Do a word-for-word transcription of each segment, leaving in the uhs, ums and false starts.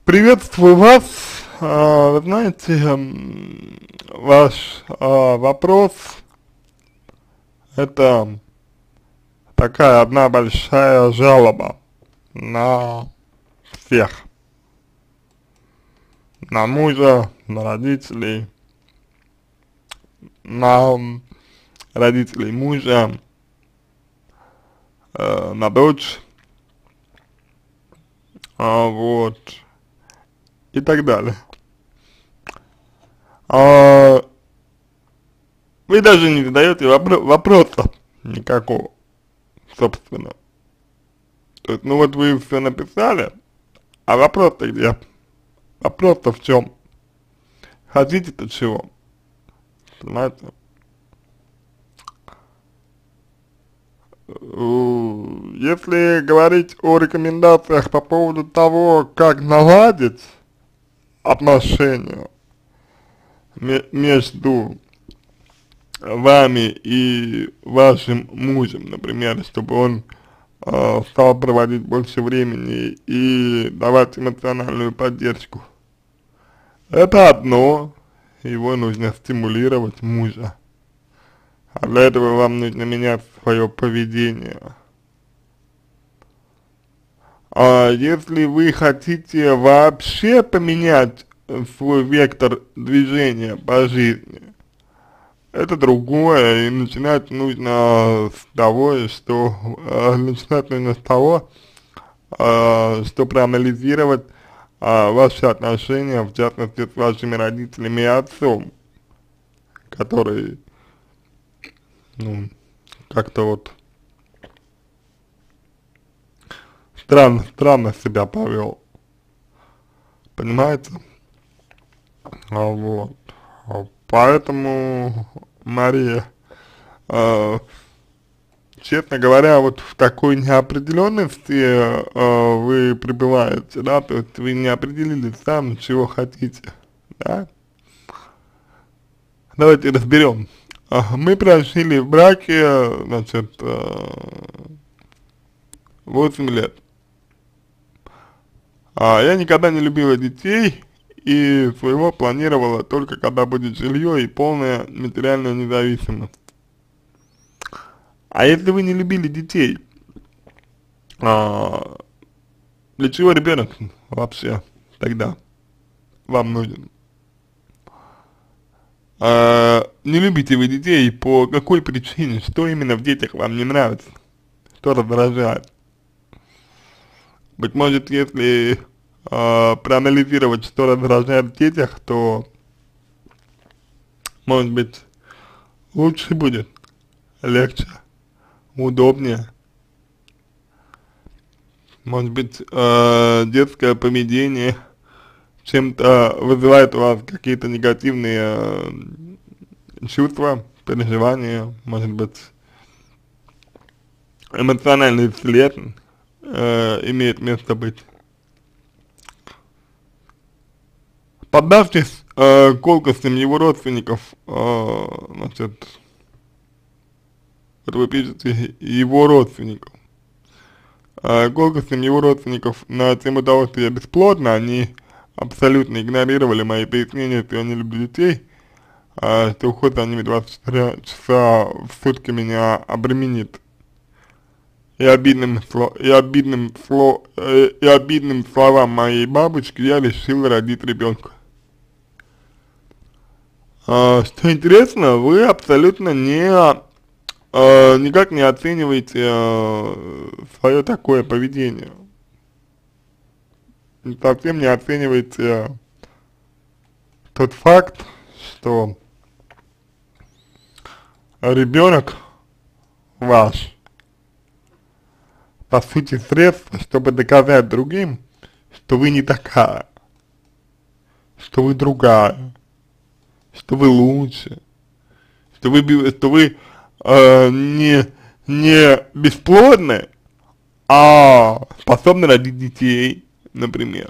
Приветствую вас. А, Вы знаете, м, ваш а, вопрос — это такая одна большая жалоба на всех, на мужа, на родителей, на м, родителей мужа, э, на дочь, а, вот, и так далее. А, Вы даже не задаете вопро- вопроса никакого, собственно. То есть, ну вот вы все написали, а вопрос-то где? Вопрос-то в чем? Хотите-то чего? Понимаете? Э, Если говорить о рекомендациях по поводу того, как наладить отношения ме- между вами и вашим мужем, например, чтобы он э, стал проводить больше времени и давать эмоциональную поддержку. Это одно, его нужно стимулировать, мужа. А для этого вам нужно менять свое поведение. А если вы хотите вообще поменять э, свой вектор движения по жизни, это другое, и начинать нужно с того, что э, начинать нужно с того, э, что проанализировать э, ваши отношения, в частности, с вашими родителями и отцом, который, ну, как-то вот странно, странно себя повел, понимаете? А, вот. А, Поэтому, Мария, э, честно говоря, вот в такой неопределенности э, вы пребываете, да, то есть вы не определились сами, чего хотите, да? Давайте разберем. А, Мы прожили в браке, значит, э, восемь лет. А я никогда не любила детей и своего планировала только когда будет жилье и полная материальная независимость. А если вы не любили детей, а, для чего ребенок вообще тогда вам нужен? А, не любите вы детей, по какой причине, что именно в детях вам не нравится, что раздражает? Быть может, если а, проанализировать, что раздражает в детях, то, может быть, лучше будет, легче, удобнее. Может быть, э, детское поведение чем-то вызывает у вас какие-то негативные э, чувства, переживания, может быть, эмоциональный след э, имеет место быть. Поддавшись э, колкостям его родственников, э, значит, вот вы пишете его родственников, э, колкостям его родственников на тему того, что я бесплодна, они абсолютно игнорировали мои пояснения, что я не люблю детей, а, что уход за ними двадцать четыре часа в сутки меня обременит. И обидным, сло, и обидным, сло, э, и обидным словам моей бабушки я решил родить ребенка. А, что интересно, вы абсолютно не, а, никак не оцениваете а, свое такое поведение. Совсем не оцениваете тот факт, что ребенок ваш, по сути, средство, чтобы доказать другим, что вы не такая, что вы другая, что вы лучше, что вы, бе- что вы э, не, не бесплодны, а способны родить детей, например.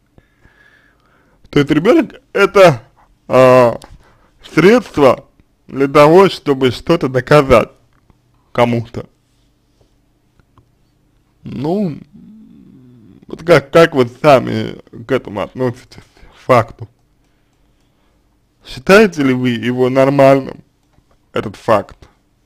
То есть ребенок — это э, средство для того, чтобы что-то доказать кому-то. Ну, Вот как, как вы сами к этому относитесь, факту? Считаете ли вы его нормальным, этот факт?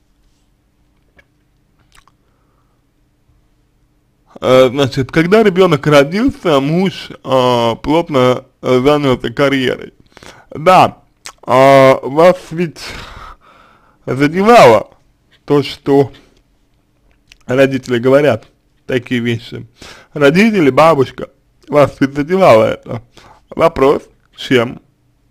Э, значит, когда ребенок родился, муж э, плотно занялся карьерой. Да, э, вас ведь задевало то, что родители говорят такие вещи. Родители, бабушка, вас ведь задевало это. Вопрос, чем?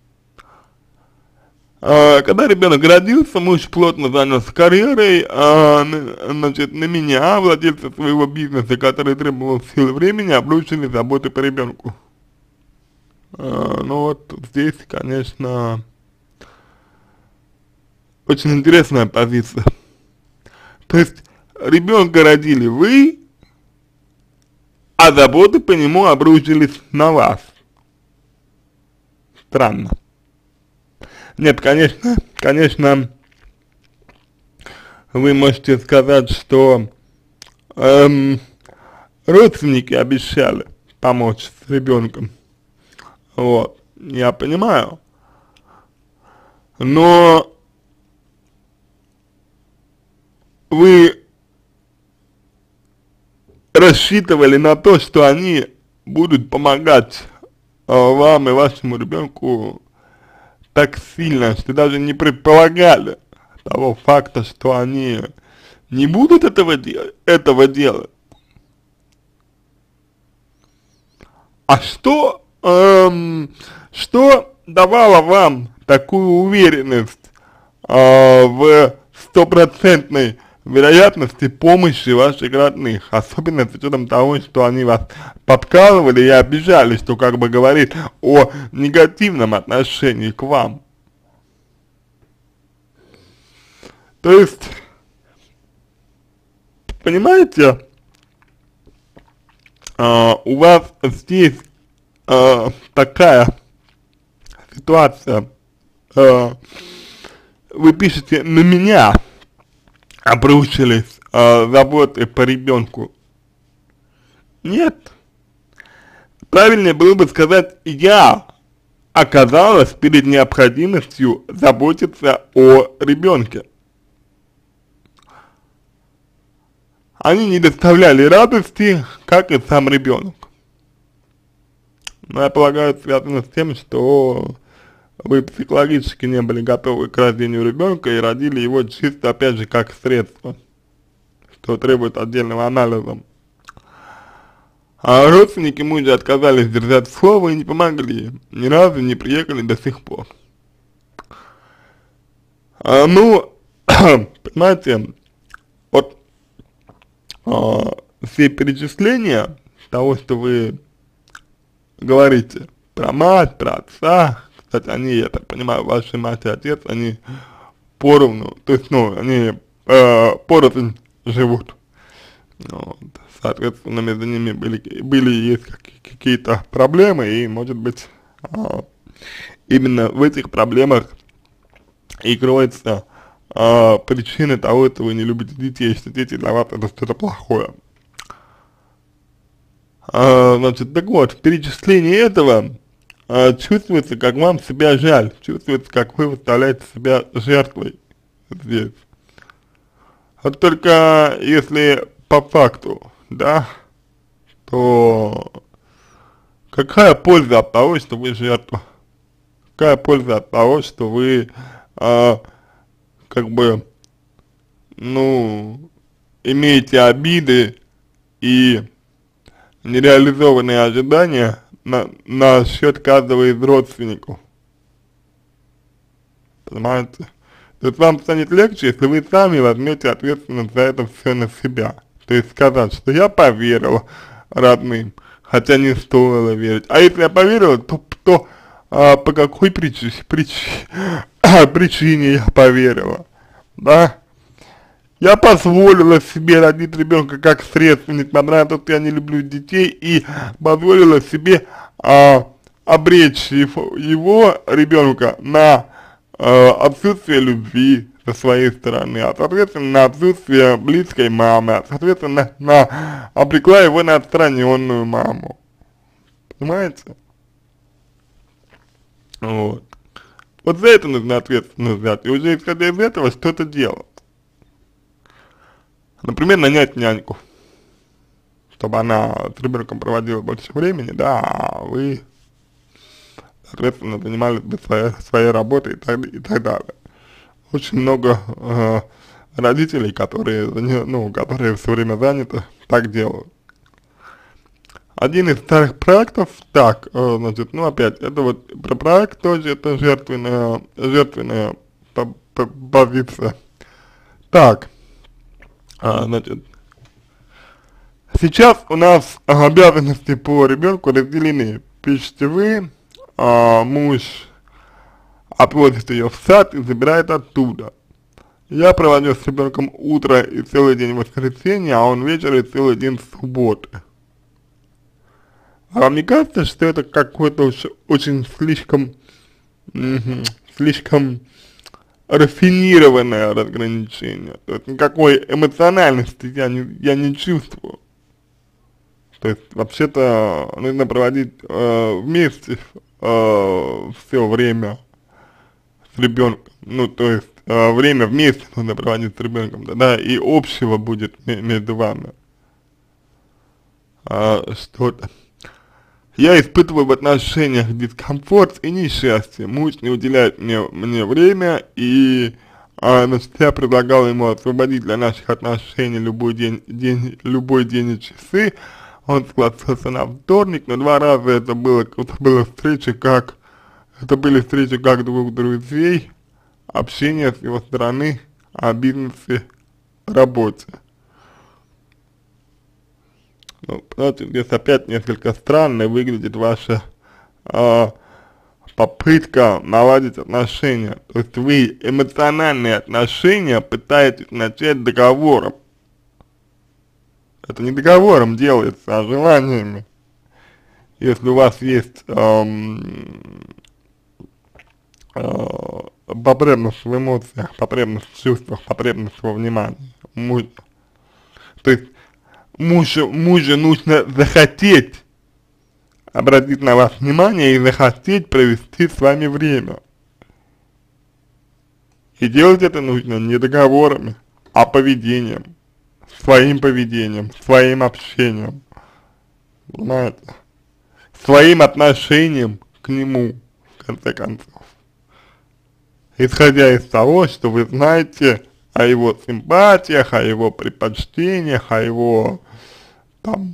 А, когда ребенок родился, муж плотно занялся карьерой, а, на, значит, на меня, владельца своего бизнеса, который требовал сил и времени, обрушили заботы по ребенку. А, ну вот здесь, конечно, очень интересная позиция. То есть ребенка родили вы, а заботы по нему обрушились на вас. Странно. Нет, конечно, конечно, вы можете сказать, что эм, родственники обещали помочь с ребенком. Вот, я понимаю. Но вы рассчитывали на то, что они будут помогать э, вам и вашему ребенку так сильно, что даже не предполагали того факта, что они не будут этого, де этого делать. А что, эм, что давало вам такую уверенность э, в стопроцентной вероятности помощи ваших родных, особенно с учетом того, что они вас подкалывали и обижали, что как бы говорит о негативном отношении к вам. То есть, понимаете, э, у вас здесь э, такая ситуация, э, вы пишете на меня, обрушились э, заботы по ребенку. Нет. Правильнее было бы сказать, я оказалась перед необходимостью заботиться о ребенке. Они не доставляли радости, как и сам ребенок. Но я полагаю, это связано с тем, что вы психологически не были готовы к рождению ребенка и родили его чисто, опять же, как средство, что требует отдельного анализа. А родственники мужа отказались держать слово и не помогли, ни разу не приехали до сих пор. А, ну, понимаете, вот а, все перечисления того, что вы говорите про мать, про отца, кстати, они, я так понимаю, ваши мать и отец, они поровну, то есть, ну, они э, порознь живут, вот, соответственно, между ними были, были есть какие-то проблемы, и, может быть, э, именно в этих проблемах и кроется э, причина того, что вы не любите детей, что дети для вас это что-то плохое. Э, значит, так вот, в перечислении этого чувствуется, как вам себя жаль, чувствуется, как вы выставляете себя жертвой здесь. Вот только если по факту, да, то какая польза от того, что вы жертва? Какая польза от того, что вы, а, как бы, ну, имеете обиды и нереализованные ожидания на, на счет каждого из родственников? Понимаете? То есть вам станет легче, если вы сами возьмете ответственность за это все на себя. То есть сказать, что я поверил родным, хотя не стоило верить. А если я поверил, то, то а, по какой причине, причине, причине я поверила, да? Я позволила себе родить ребенка как средство, несмотря на то, что я не люблю детей, и позволила себе а, обречь его, его ребенка на а, отсутствие любви, со своей стороны, а соответственно на отсутствие близкой мамы, а соответственно на обрекла его на отстраненную маму. Понимаете? Вот. Вот за это нужно ответственность взять, и уже исходя из этого что-то делать. Например, нанять няньку, чтобы она с ребенком проводила больше времени, да, а вы, соответственно, занимались бы своей, своей работой и так, и так далее. Очень много э, родителей, которые, ну, которые все время заняты, так делают. Один из старых проектов, так, э, значит, ну опять, это вот про проект тоже, это жертвенная, жертвенная позиция. Так, а, значит, сейчас у нас обязанности по ребенку разделены. Пишите вы, а муж отводит ее в сад и забирает оттуда. Я проводил с ребенком утро и целый день в воскресенье, а он вечер и целый день в субботу. А вам не кажется, что это какое-то очень слишком, слишком рафинированное разграничение? То есть никакой эмоциональности я не, я не чувствую. То есть вообще-то нужно проводить э, вместе э, все время с ребенком. Ну, то есть э, время вместе нужно проводить с ребенком, да, да, и общего будет между вами э, что-то. Я испытываю в отношениях дискомфорт и несчастье. Муж не уделяет мне, мне время, и а, значит, я предлагал ему освободить для наших отношений любой день, день, любой день и часы. Он согласился на вторник, но два раза это было, это было встречи как, это были встречи как двух друзей, общение с его стороны о бизнесе, работе. Ну, понимаете, здесь опять несколько странно выглядит ваша э, попытка наладить отношения. То есть вы эмоциональные отношения пытаетесь начать договором. Это не договором делается, а желаниями. Если у вас есть эм, э, потребность в эмоциях, потребность в чувствах, потребность во внимании мужа. То есть Мужу, мужу нужно захотеть обратить на вас внимание и захотеть провести с вами время. И делать это нужно не договорами, а поведением, своим поведением, своим общением, понимаете, своим отношением к нему, в конце концов. Исходя из того, что вы знаете о его симпатиях, о его предпочтениях, о его там,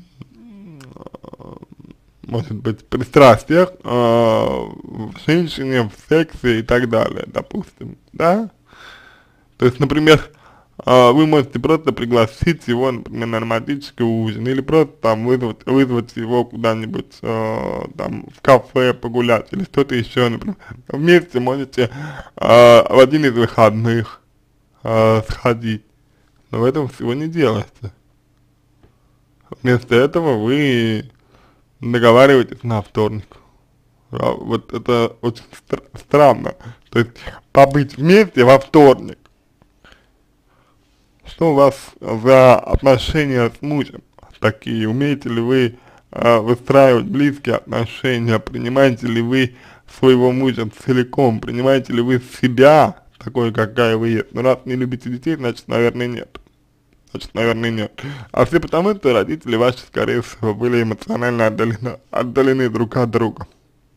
может быть, пристрастиях э, в женщине, в сексе и так далее, допустим, да? То есть, например, э, вы можете просто пригласить его, например, на романтический ужин, или просто там вызвать, вызвать его куда-нибудь э, там в кафе погулять, или что-то еще, например. Вместе можете э, в один из выходных э, сходить, но в этом всего не делается. Вместо этого вы договариваетесь на вторник. Вот это очень стр странно. То есть побыть вместе во вторник. Что у вас за отношения с мужем такие? Умеете ли вы э, выстраивать близкие отношения? Принимаете ли вы своего мужа целиком? Принимаете ли вы себя такой, какая вы есть? Ну, раз не любите детей, значит, наверное, нет. Значит, наверное, нет. А все потому, что родители ваши, скорее всего, были эмоционально отдалены, отдалены друг от друга.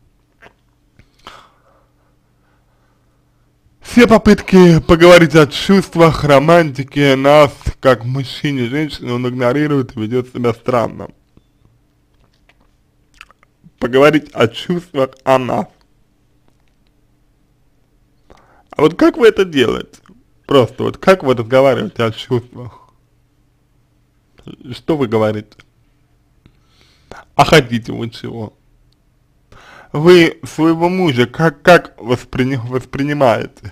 Все попытки поговорить о чувствах, романтике нас, как мужчин и женщин, он игнорирует и ведет себя странно. Поговорить о чувствах о нас. А вот как вы это делаете? Просто вот как вы разговариваете о чувствах? Что вы говорите? А хотите вы чего? Вы своего мужа как, как воспри, воспринимаете?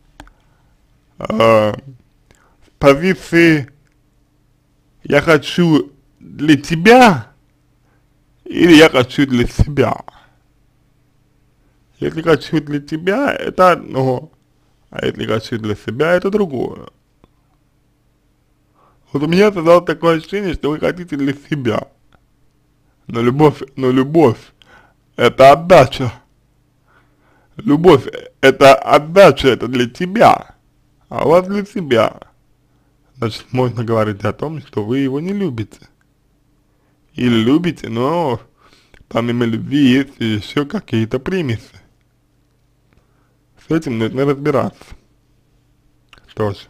Э, с позиции «я хочу для тебя» или «я хочу для себя»? Если хочу для тебя, это одно, А если хочу для себя, это другое. Вот у меня создалось такое ощущение, что вы хотите для себя. Но любовь, но любовь это отдача. Любовь это отдача, это для тебя. А у вас для себя. Значит, можно говорить о том, что вы его не любите. Или любите, но помимо любви есть еще какие-то примеси. С этим нужно разбираться. Тоже.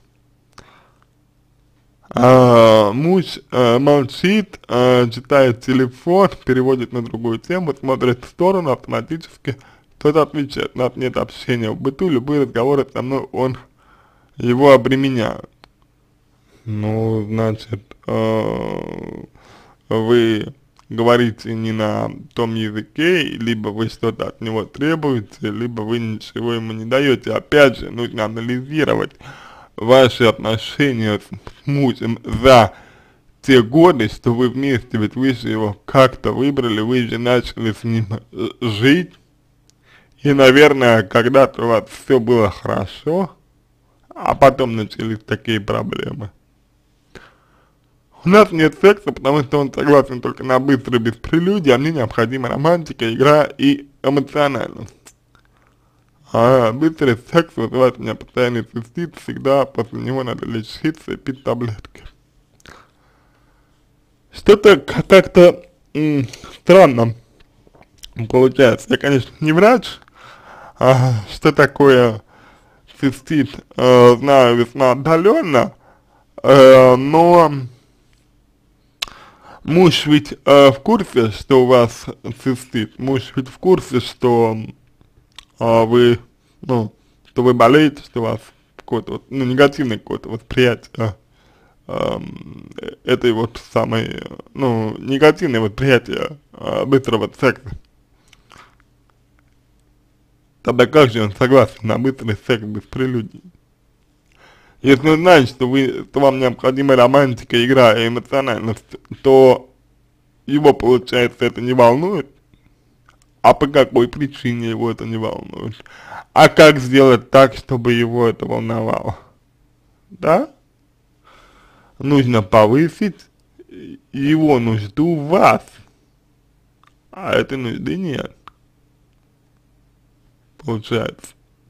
А, муж а, молчит, а, читает телефон, переводит на другую тему, смотрит в сторону автоматически, кто-то отвечает, у нас нет общения в быту, любые разговоры со мной он его обременяют. Ну, значит, э, вы говорите не на том языке, либо вы что-то от него требуете, либо вы ничего ему не даете. Опять же, нужно анализировать ваши отношения с мужем за те годы, что вы вместе, ведь вы же его как-то выбрали, вы же начали с ним жить. И, наверное, когда-то у вас все было хорошо, а потом начались такие проблемы. У нас нет секса, потому что он согласен только на быстрый, без прелюдий, а мне необходима романтика, игра и эмоциональность. А быстрый секс вызывает у меня постоянный цистит, всегда после него надо лечиться и пить таблетки. Что-то как-то странно получается. Я, конечно, не врач, а что такое цистит, э, знаю весьма отдаленно, э, но муж ведь э, в курсе, что у вас цистит, муж ведь в курсе, что э, вы, ну, что вы болеете, что у вас какое-то вот, ну, негативное какое-то восприятие э, этой вот самой, ну, негативное восприятие э, быстрого секса. Тогда как же он согласен на быстрый секс без прелюдий? Если он знает, что, вы, что вам необходима романтика, игра и эмоциональность, то его, получается, это не волнует. А по какой причине его это не волнует? А как сделать так, чтобы его это волновало? Да? Нужно повысить его нужду в вас, а этой нужды нет. Получается.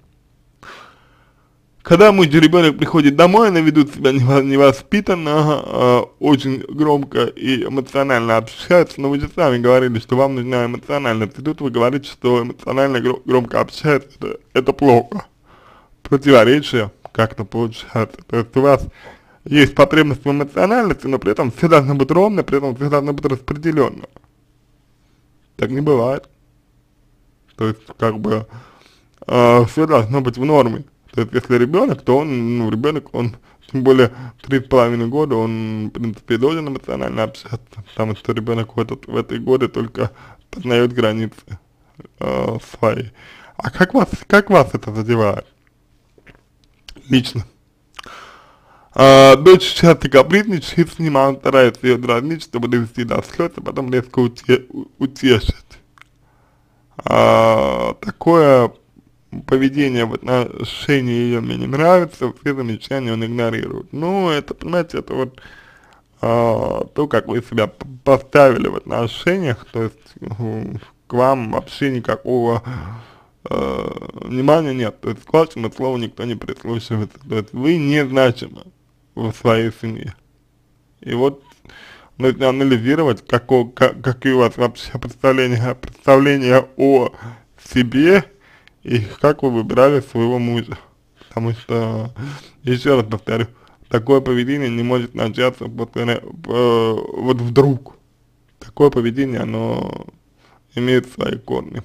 Когда муж и ребенок приходит домой, они ведут себя невоспитанно, э, очень громко и эмоционально общаются, но вы же сами говорили, что вам нужна эмоциональность, и тут вы говорите, что эмоционально гр громко общаются, это, это плохо, противоречие как-то получается, то есть у вас есть потребность в эмоциональности, но при этом все должно быть ровно, при этом все должно быть распределенно. Так не бывает. То есть, как бы, э, все должно быть в норме. То есть, если ребенок, то он, ну, ребенок, он, тем более, три с половиной года, он, в принципе, должен эмоционально общаться, потому что ребенок в, этот, в эти годы только познает границы э, свои. А как вас, как вас это задевает? Лично. А, дочь часто капризничает с ним, а он старается ее дразнить, чтобы довести до слез, а потом резко уте, утешить. А, такое поведение в отношении ее мне не нравится, все замечания он игнорирует. Ну, это, понимаете, это вот а, то, как вы себя поставили в отношениях, то есть э, к вам вообще никакого э, внимания нет, то есть к вашему слову никто не прислушивается, то есть вы не значимы в своей семье. И вот нужно анализировать, како, как, какие у вас вообще представления, представления о себе и как вы выбирали своего мужа. Потому что, еще раз повторю, такое поведение не может начаться после, э, вот вдруг. Такое поведение, оно имеет свои корни.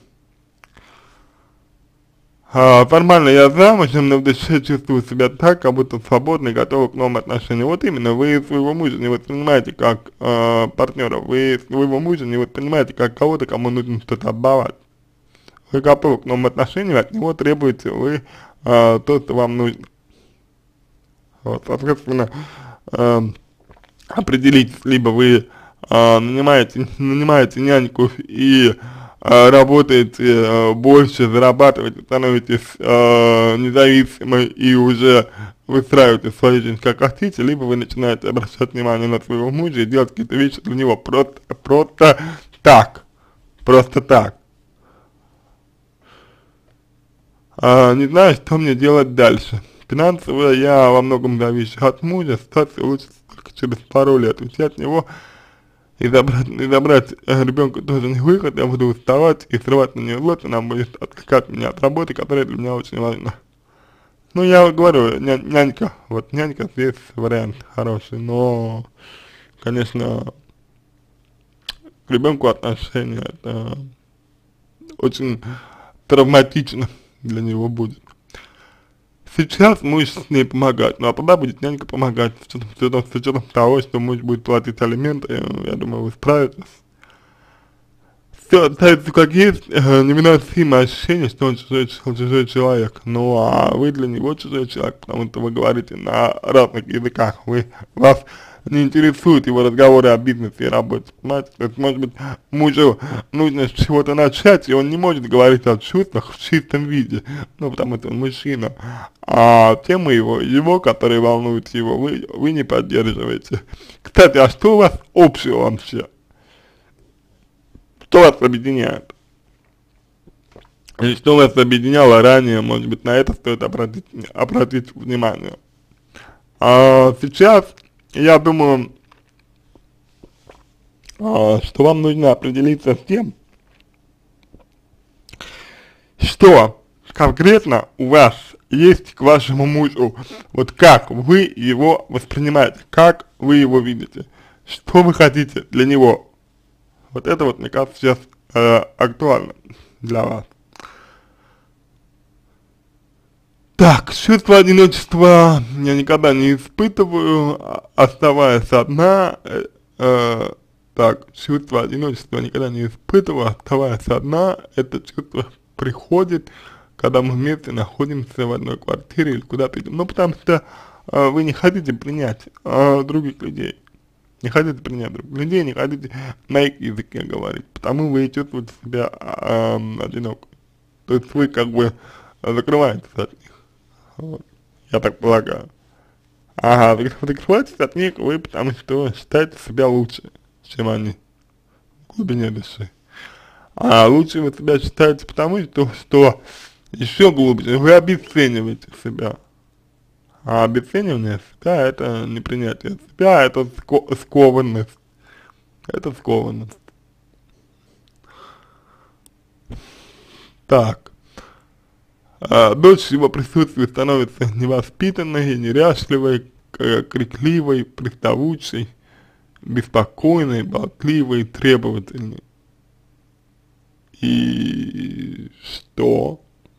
А, формально я замужем, но в душе чувствую себя так, как будто свободный, готовый к новым отношениям. Вот именно, вы своего мужа не воспринимаете как э, партнера, вы своего мужа не воспринимаете как кого-то, кому нужно что-то отдавать. Вы готовы к новым отношениям, от него требуете вы э, то, что вам нужно. Вот, соответственно, э, определитесь, либо вы э, нанимаете, нанимаете няньку и э, работаете э, больше, зарабатываете, становитесь э, независимой и уже выстраиваете свою жизнь как хотите, либо вы начинаете обращать внимание на своего мужа и делать какие-то вещи для него просто, просто так, просто так. А, не знаю, что мне делать дальше. Финансово я во многом завишу от мужа, ситуация улучшится только через пару лет. Уйти от него и забрать, и забрать э, ребенка тоже не выход, я буду уставать и срывать на нее злость, она будет отвлекать меня от работы, которая для меня очень важна. Ну, я говорю, ня нянька, вот нянька здесь вариант хороший, но, конечно, к ребенку отношения это очень травматично для него будет. Сейчас муж с ней помогает, ну а тогда будет нянька помогать, с учетом, с учетом, с учетом того, что муж будет платить алименты, я думаю, вы справитесь. Все остается как есть, э, невыносимое ощущение, что он чужой, чужой человек, ну а вы для него чужой человек, потому что вы говорите на разных языках, вы, вас не интересуют его разговоры о бизнесе и работе, понимаете, то есть, может быть, мужу нужно с чего-то начать, и он не может говорить о чувствах в чистом виде, ну, потому что он мужчина, а темы его, его, которые волнуют его, вы, вы не поддерживаете. Кстати, а что у вас общего вообще? Что вас объединяет? И что вас объединяло ранее, может быть, на это стоит обратить, обратить внимание. А сейчас, я думаю, а, что вам нужно определиться с тем, что конкретно у вас есть к вашему мужу, вот как вы его воспринимаете, как вы его видите, что вы хотите для него. Вот это вот, мне кажется, сейчас э, актуально для вас. Так, чувство одиночества я никогда не испытываю, а- оставаясь одна. Э, э, так, чувство одиночества я никогда не испытываю, оставаясь одна. Это чувство приходит, когда мы вместе находимся в одной квартире или куда-то идем. Ну, потому что э, вы не хотите принять э, других людей. Не хотите принять других людей, не хотите на их языке говорить, потому вы чувствуете себя э, одиноко. То есть вы как бы закрываетесь от них, вот, я так полагаю. Ага, вы закрываетесь от них вы, потому что считаете себя лучше, чем они в глубине души. А лучше вы себя считаете потому, что, что еще глубже вы обесцениваете себя. А обесценивание себя — это не принятие себя, это ско скованность. Это скованность. Так. А, дочь его присутствия становится невоспитанной, неряшливой, крикливой, приставучей, беспокойной, болтливой, требовательной. И что?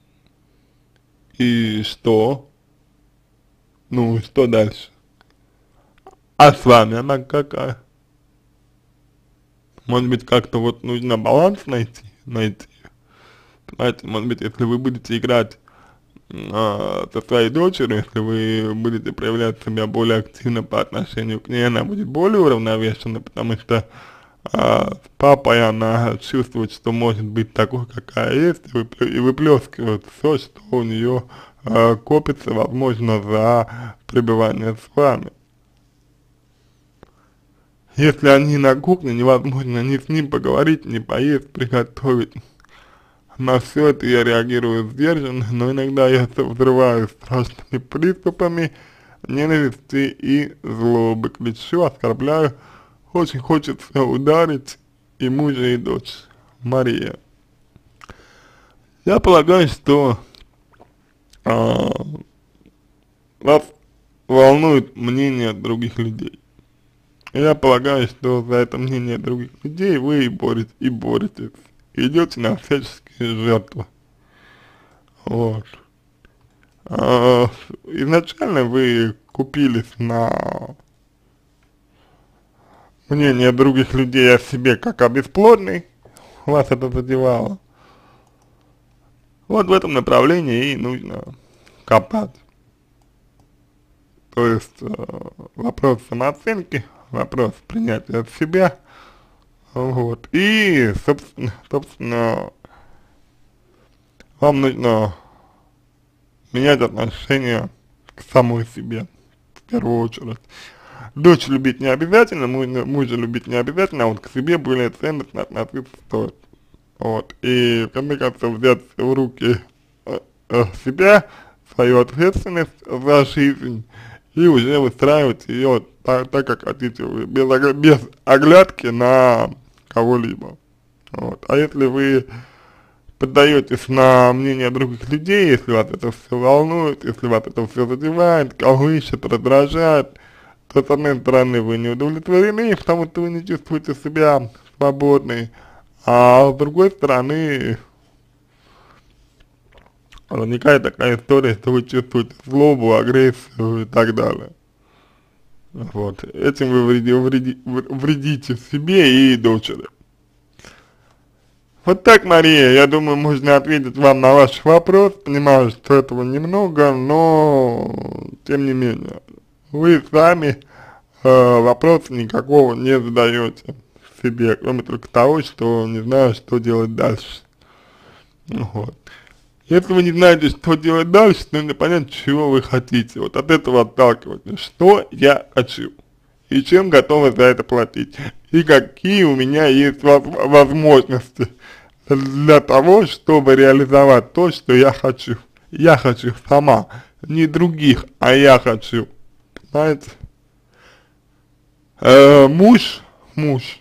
И что? Ну, что дальше? А с вами она какая? Может быть, как-то вот нужно баланс найти, найти. Понимаете, может быть, если вы будете играть а, со своей дочерью, если вы будете проявлять себя более активно по отношению к ней, она будет более уравновешена, потому что а, с папой она чувствует, что может быть такой, какая есть, и, выплё и выплескивает все, что у нее а, копится, возможно, за пребывание с вами. Если они на кухне, невозможно ни с ним поговорить, ни поесть, приготовить. На все это я реагирую сдержанно, но иногда я взрываюсь страшными приступами ненависти и злобы, кричу, оскорбляю, очень хочется ударить и мужа, и дочь. Мария. Я полагаю, что а, вас волнует мнение других людей. Я полагаю, что за это мнение других людей вы и боретесь, и боретесь, и идете на всяческие жертвы. Вот. А, изначально вы купились на мнение других людей о себе как о бесплодной, вас это задевало. Вот в этом направлении и нужно копать. То есть э, вопрос самооценки, вопрос принятия себя, Вот. И, собственно, собственно, вам нужно менять отношение к самой себе, в первую очередь. Дочь любить не обязательно, мужа, мужа любить не обязательно, а вот к себе более ценностно относиться стоит. Вот. И, в конце концов, взять в руки э, э, себя, свою ответственность за жизнь, и уже выстраивать ее так, так как хотите вы, без, огля- без оглядки на кого-либо. Вот. А если вы поддаетесь на мнение других людей, если вас это все волнует, если вас это все задевает, колышет, раздражает, то, с одной стороны, вы не удовлетворены, потому что вы не чувствуете себя свободной, а с другой стороны, возникает такая история, что вы чувствуете злобу, агрессию и так далее. Вот. Этим вы вреди, вреди, вредите себе и дочери. Вот так, Мария, я думаю, можно ответить вам на ваш вопрос. Понимаю, что этого немного, но тем не менее, вы сами э, вопроса никакого не задаете себе, кроме только того, что не знаю, что делать дальше. Вот. Если вы не знаете, что делать дальше, то нужно понять, чего вы хотите. Вот от этого отталкивайтесь. Что я хочу? И чем готовы за это платить? И какие у меня есть возможности для того, чтобы реализовать то, что я хочу. Я хочу сама, не других, а я хочу. Знаете? Э, муж, муж,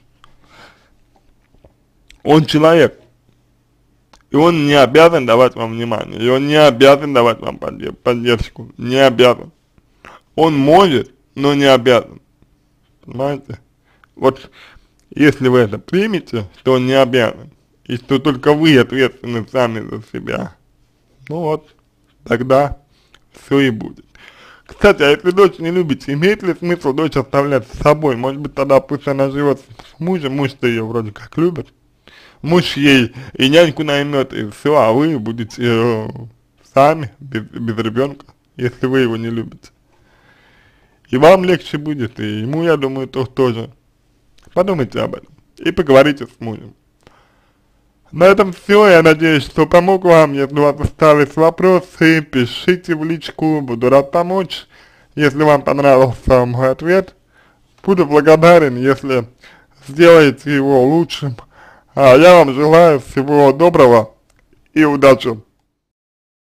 он человек. И он не обязан давать вам внимание, и он не обязан давать вам поддержку, не обязан. Он может, но не обязан. Понимаете? Вот если вы это примете, что он не обязан, и что только вы ответственны сами за себя, ну вот, тогда все и будет. Кстати, а если дочь не любите, имеет ли смысл дочь оставлять с собой? Может быть, тогда пусть она живет с мужем, муж-то ее вроде как любит. Муж ей и няньку наймет, и все, а вы будете э, сами, без, без ребенка, если вы его не любите. И вам легче будет, и ему, я думаю, то тоже. Подумайте об этом и поговорите с мужем. На этом все, я надеюсь, что помог вам. Если у вас остались вопросы, пишите в личку, буду рад помочь. Если вам понравился мой ответ, буду благодарен, если сделаете его лучшим. А я вам желаю всего доброго и удачи.